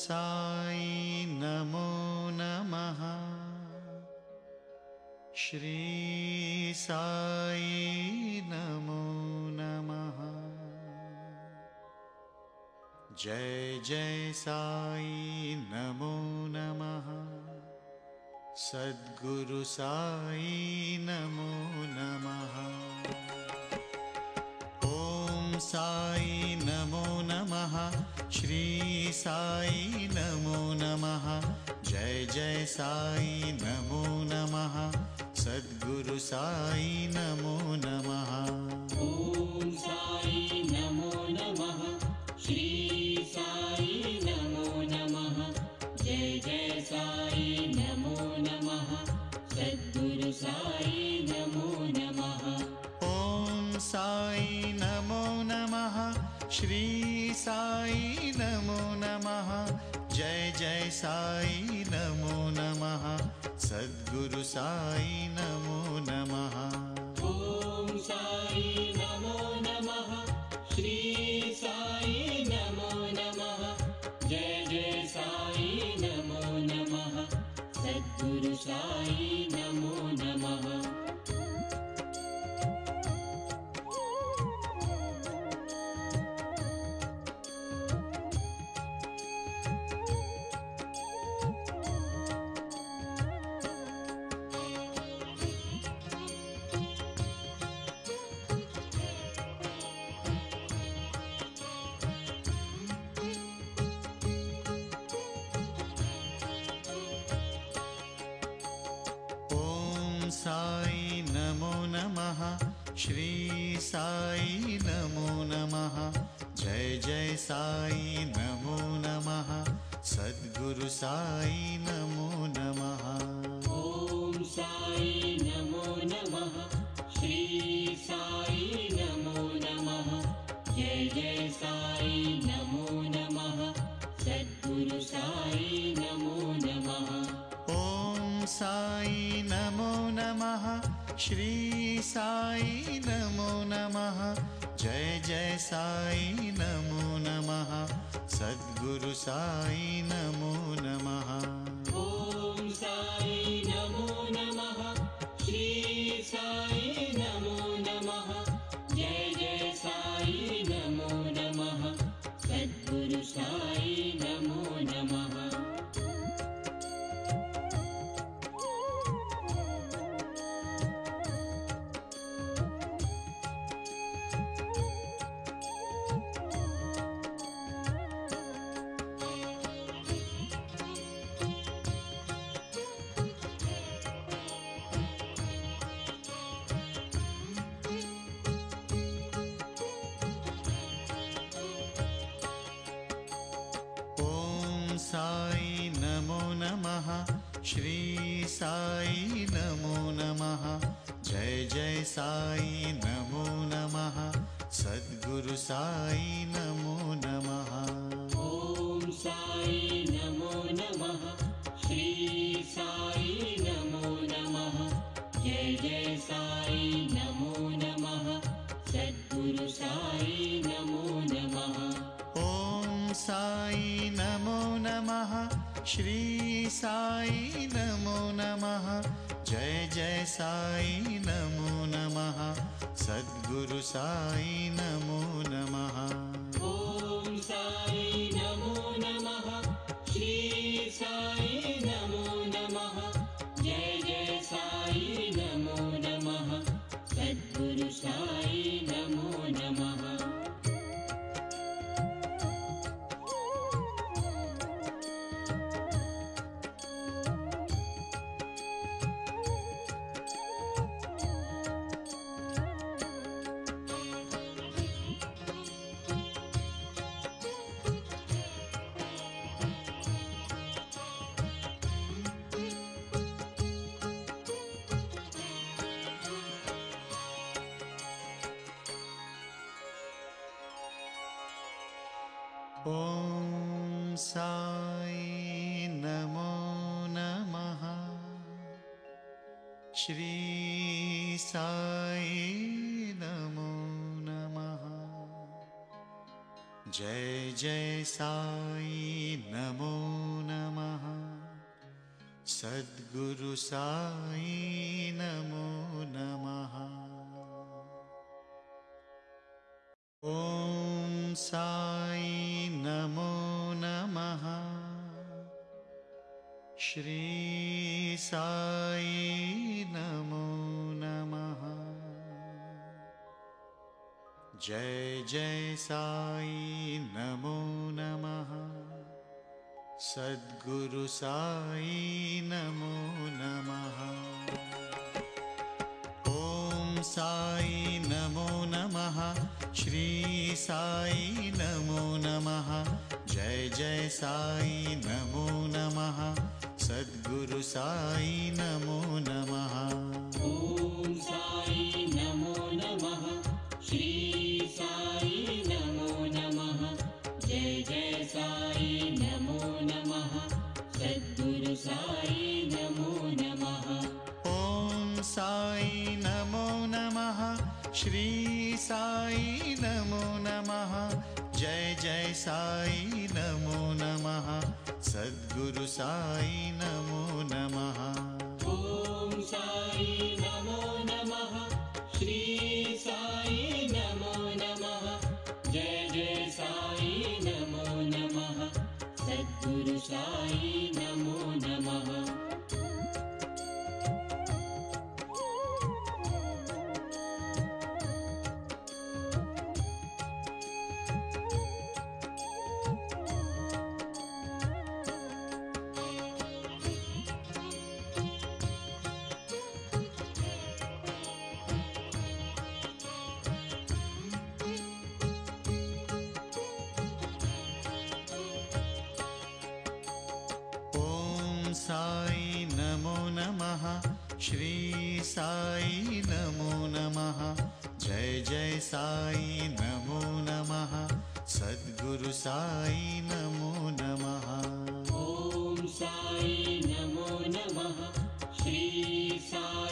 साई नमो नमः। श्री साई नमो नमः। जय जय साई नमो नमः। सद्गुरु साई नमो नमः। ओम साई नमो नमः। श्री साई नमो नमः। जय जय साई नमो नमः। सद्गुरु साई नमो नमः। ओम साई नमो नमः। श्री साई नमो नमः। जय जय साई नमो नमः। सद्गुरु साई नमो नमः। ओम साई नमो नमः। श्री साई नमो नमः। जय जय साई नमो नमः। सद्गुरु साई नमो नमः। ओम साई नमो नमः। श्री साई नमो नमः। जय जय साई नमो नमः। सद्गुरु साई नमो नमः। साई नमो नमः। श्री साई नमो नमः। जय जय साई नमो नमः। सद्गुरु साई नमो नमः। ओम साई नमो नमः। श्री साई नमो नमः। जय जय साई नमो नमः। सद्गुरु साई नमो नमः। ओम साई नमो नमः। श्री साई नमो नमः। जय जय साई नमो नमः। सद्गुरु साई नमो नमः। ओम साई नमो नमः। श्री साई नमो नमः। जय जय साई नमो नमः। सद्गुरु साई नमो नमः। साई नमो नमः। श्री साई नमो नमः। जय जय साई नमो नमः। सद्गुरु साई नमो नमः। ओम साई नमो नमः। श्री साई नमो नमः। जय जय साई नमो नमः। सद्गुरु साई नमो नमः। ओम साई नमो नमः। श्री साई नमो नमः। जय जय साई नमो नमः। सद्गुरु साई नमो नमः। ओम साई नमो नमः। श्री साई नमो नमः। जय जय साई नमो नमः। सद्गुरु साई नमो नमः। ओम साई नमो नमः। श्री साई नमो नमः। जय जय साई नमो नमः। सद्गुरु साई नमो नमः। ओम साई नमो नमः। श्री साई नमो नमः। जय जय साई नमो नमः। सद्गुरु साई नमो नमः। ओम साई नमो नमः। श्री साई नमो नमः। जय जय साई नमो नमः। सद्गुरु साई नमो नमः। ॐ साई नमो नमः। श्री साई नमो नमः। जय जय साई नमो नमः। सद्गुरु साई नमो नमः। ओम साई नमो नमः। श्री साई नमो नमः। जय जय साई नमो नमः। सद्गुरु साई नमो नमः। ॐ साई नमो नमः। श्री साई नमो नमः। जय जय साई नमो नमः। सद्गुरु साई नमो नमः। साई नमो नमः। श्री साई नमो नमः। जय जय साई नमो नमः। सद्गुरु साई नमो नमः। ॐ साई नमो नमः। श्री साई